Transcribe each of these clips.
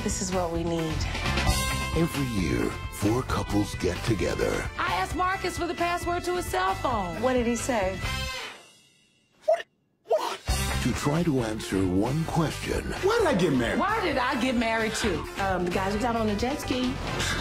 This is what we need. Every year, 4 couples get together. I asked Marcus for the password to his cell phone. What did he say? To try to answer one question. Why did I get married? Why did I get married too? The guys who's out on the jet ski.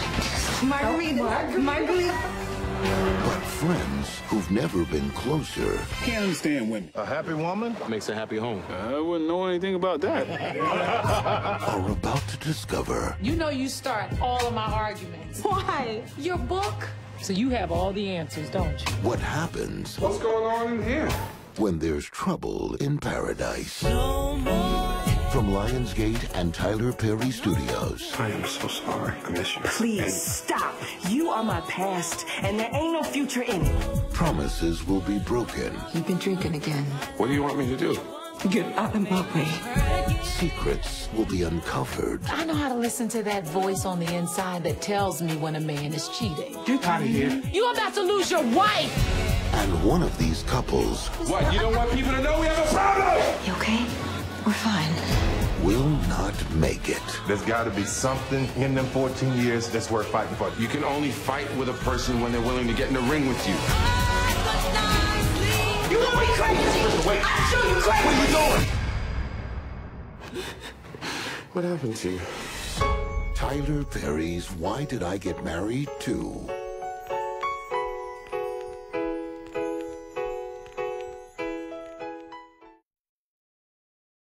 Margarita. But friends who've never been closer Can't understand women. A happy woman makes a happy home. I wouldn't know anything about that. are about to discover You know you start all of my arguments. Why? Your book. So you have all the answers, don't you? what happens What's going on in here? when there's trouble in paradise. From Lionsgate and Tyler Perry Studios. I am so sorry. I miss you. Please stop. You are my past, and there ain't no future in it. Promises will be broken. You've been drinking again. What do you want me to do? Get out of my way. Secrets will be uncovered. I know how to listen to that voice on the inside that tells me when a man is cheating. Get out of here. You're about to lose your wife. And one of these couples What? You don't want people to know we have a problem? You okay? We're fine. will not make it. There's got to be something in them 14 years that's worth fighting for. You can only fight with a person when they're willing to get in the ring with you. You want me crazy? Wait. I'm sure you crazy. What are you doing? What happened to you? Tyler Perry's Why Did I Get Married 2?